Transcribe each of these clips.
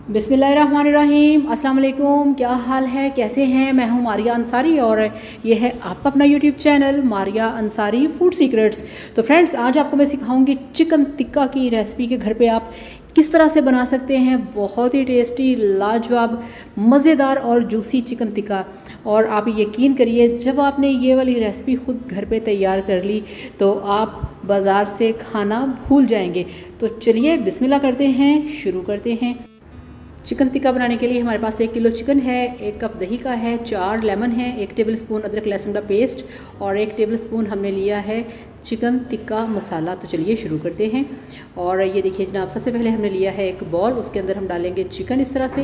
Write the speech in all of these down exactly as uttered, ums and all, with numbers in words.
बिस्मिल्लाहिर्रहमानिर्रहीम, अस्सलाम वालेकुम। क्या हाल है, कैसे हैं? मैं हूं मारिया अंसारी और ये है आपका अपना YouTube channel Maria Ansari food secrets. तो फ्रेंड्स, आज आपको मैं सिखाऊंगी चिकन टिक्का की रेसिपी के घर पे आप किस तरह से बना सकते हैं। बहुत ही टेस्टी, लाजवाब, मज़ेदार और जूसी चिकन टिक्का। और आप यकीन करिए, जब आपने ये वाली रेसिपी ख़ुद घर पे तैयार कर ली तो आप बाज़ार से खाना भूल जाएंगे। तो चलिए बिस्मिल्लाह करते हैं, शुरू करते हैं। चिकन टिक्का बनाने के लिए हमारे पास एक किलो चिकन है, एक कप दही का है, चार लेमन है, एक टेबलस्पून अदरक लहसुन का पेस्ट और एक टेबलस्पून हमने लिया है चिकन टिक्का मसाला। तो चलिए शुरू करते हैं। और ये देखिए जनाब, सबसे पहले हमने लिया है एक बॉल, उसके अंदर हम डालेंगे चिकन इस तरह से।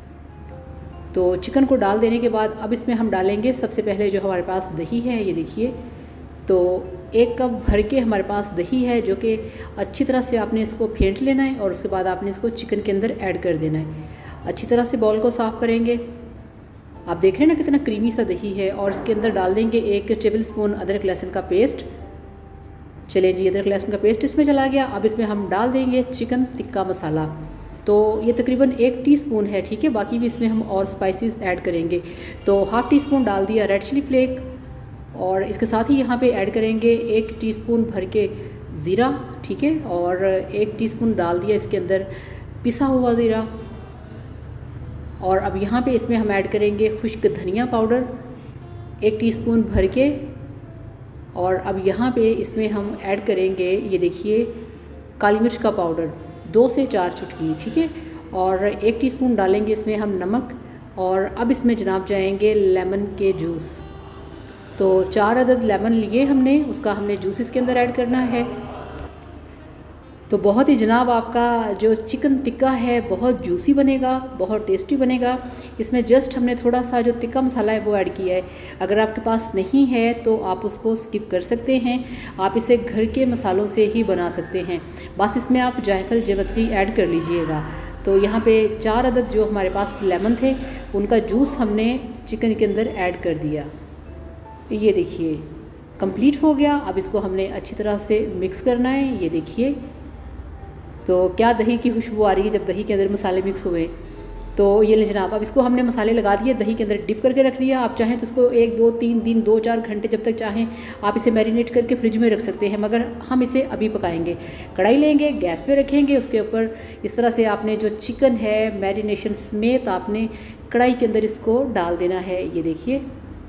तो चिकन को डाल देने के बाद अब इसमें हम डालेंगे सबसे पहले जो हमारे पास दही है, ये देखिए। तो एक कप भर के हमारे पास दही है, जो कि अच्छी तरह से आपने इसको फेंट लेना है और उसके बाद आपने इसको चिकन के अंदर ऐड कर देना है। अच्छी तरह से बॉल को साफ़ करेंगे। आप देख रहे हैं ना कितना क्रीमी सा दही है। और इसके अंदर डाल देंगे एक टेबलस्पून अदरक लहसुन का पेस्ट। चलिए जी, अदरक लहसुन का पेस्ट इसमें चला गया। अब इसमें हम डाल देंगे चिकन टिक्का मसाला। तो ये तकरीबन एक टीस्पून है, ठीक है। बाकी भी इसमें हम और स्पाइसेस ऐड करेंगे। तो हाफ़ टी स्पून डाल दिया रेड चिली फ्लेक और इसके साथ ही यहाँ पे ऐड करेंगे एक टीस्पून भर के ज़ीरा, ठीक है। और एक टीस्पून डाल दिया इसके अंदर पिसा हुआ ज़ीरा। और अब यहाँ पे इसमें हम ऐड करेंगे खुश्क धनिया पाउडर एक टीस्पून भर के। और अब यहाँ पे इसमें हम ऐड करेंगे, ये देखिए, काली मिर्च का पाउडर दो से चार चुटकी, ठीक है। और एक टीस्पून डालेंगे इसमें हम नमक। और अब इसमें जनाब जाएंगे लेमन के जूस। तो चार अदद लेमन लिए हमने, उसका हमने जूस इसके अंदर ऐड करना है। तो बहुत ही जनाब आपका जो चिकन टिक्का है बहुत जूसी बनेगा, बहुत टेस्टी बनेगा। इसमें जस्ट हमने थोड़ा सा जो टिक्का मसाला है वो ऐड किया है। अगर आपके पास नहीं है तो आप उसको स्किप कर सकते हैं। आप इसे घर के मसालों से ही बना सकते हैं। बस इसमें आप जायफल जावित्री ऐड कर लीजिएगा। तो यहाँ पे चार अदद जो हमारे पास लेमन थे उनका जूस हमने चिकन के अंदर ऐड कर दिया। ये देखिए कंप्लीट हो गया। अब इसको हमने अच्छी तरह से मिक्स करना है। ये देखिए, तो क्या दही की खुशबू आ रही है जब दही के अंदर मसाले मिक्स हुए। तो ये ले जनाब, अब इसको हमने मसाले लगा दिए, दही के अंदर डिप करके रख दिया। आप चाहें तो इसको एक दो तीन दिन दो चार घंटे जब तक चाहें आप इसे मैरिनेट करके फ्रिज में रख सकते हैं, मगर हम इसे अभी पकाएंगे। कढ़ाई लेंगे, गैस पे रखेंगे, उसके ऊपर इस तरह से आपने जो चिकन है मैरिनेशन समेत आपने कढ़ाई के अंदर इसको डाल देना है। ये देखिए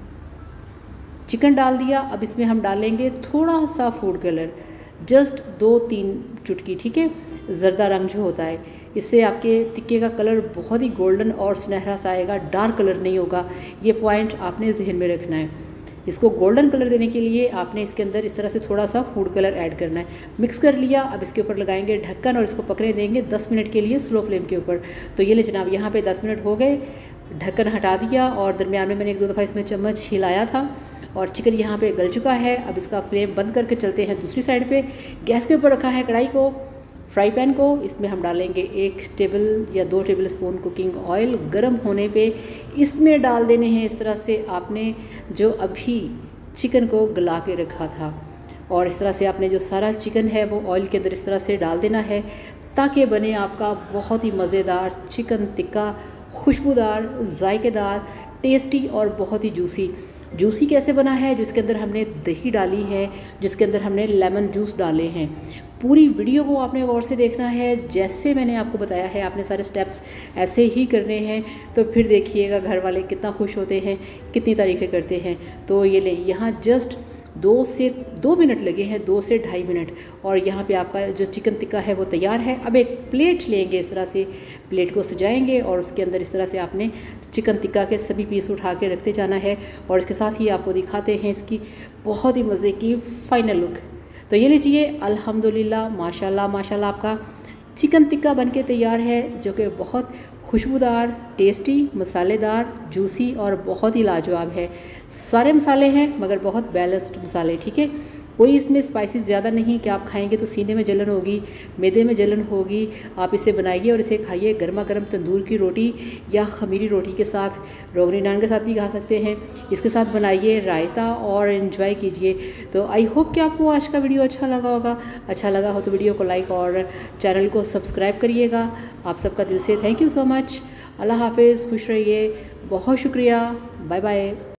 चिकन डाल दिया। अब इसमें हम डालेंगे थोड़ा सा फूड कलर, जस्ट दो तीन चुटकी, ठीक है। ज़रदा रंग जो होता है, इससे आपके टिक्के का कलर बहुत ही गोल्डन और सुनहरा सा आएगा, डार्क कलर नहीं होगा। ये पॉइंट आपने जहन में रखना है। इसको गोल्डन कलर देने के लिए आपने इसके अंदर इस तरह से थोड़ा सा फूड कलर ऐड करना है। मिक्स कर लिया। अब इसके ऊपर लगाएंगे ढक्कन और इसको पकने देंगे दस मिनट के लिए स्लो फ्लेम के ऊपर। तो ये ले जनाब, यहाँ पे दस मिनट हो गए। ढक्कन हटा दिया और दरमियान में मैंने एक दो दफ़ा इसमें चम्मच हिलाया था और चिकन यहाँ पे गल चुका है। अब इसका फ्लेम बंद करके चलते हैं दूसरी साइड पे। गैस के ऊपर रखा है कढ़ाई को, फ्राई पैन को। इसमें हम डालेंगे एक टेबल या दो टेबल स्पून कुकिंग ऑयल। गर्म होने पे इसमें डाल देने हैं इस तरह से आपने जो अभी चिकन को गला के रखा था। और इस तरह से आपने जो सारा चिकन है वो ऑयल के अंदर इस तरह से डाल देना है, ताकि बने आपका बहुत ही मज़ेदार चिकन टिक्का, खुशबूदार, जायकेदार, टेस्टी और बहुत ही जूसी। जूसी कैसे बना है? जिसके अंदर हमने दही डाली है, जिसके अंदर हमने लेमन जूस डाले हैं। पूरी वीडियो को आपने गौर से देखना है, जैसे मैंने आपको बताया है आपने सारे स्टेप्स ऐसे ही करने हैं। तो फिर देखिएगा घर वाले कितना खुश होते हैं, कितनी तारीफ़ें करते हैं। तो ये ले, यहाँ जस्ट दो से दो मिनट लगे हैं, दो से ढाई मिनट। और यहाँ पे आपका जो चिकन टिक्का है वो तैयार है। अब एक प्लेट लेंगे, इस तरह से प्लेट को सजाएंगे और उसके अंदर इस तरह से आपने चिकन टिक्का के सभी पीस उठा के रखते जाना है। और इसके साथ ही आपको दिखाते हैं इसकी बहुत ही मज़े की फ़ाइनल लुक। तो ये लीजिए, अल्हम्दुलिल्लाह, माशाल्लाह माशाल्लाह, आपका चिकन टिक्का बनके तैयार है, जो कि बहुत खुशबूदार, टेस्टी, मसालेदार, जूसी और बहुत ही लाजवाब है। सारे मसाले हैं मगर बहुत बैलेंस्ड मसाले, ठीक है। कोई इसमें स्पाइसेस ज़्यादा नहीं कि आप खाएंगे तो सीने में जलन होगी, मैदे में जलन होगी। आप इसे बनाइए और इसे खाइए गर्मा गर्म तंदूर की रोटी या खमीरी रोटी के साथ, रोगनी नान के साथ भी खा सकते हैं। इसके साथ बनाइए रायता और इन्जॉय कीजिए। तो आई होप कि आपको आज का वीडियो अच्छा लगा होगा। अच्छा लगा हो तो वीडियो को लाइक और चैनल को सब्सक्राइब करिएगा। आप सबका दिल से थैंक यू सो मच। अल्लाह हाफिज़, खुश रहिए, बहुत शुक्रिया, बाय बाय।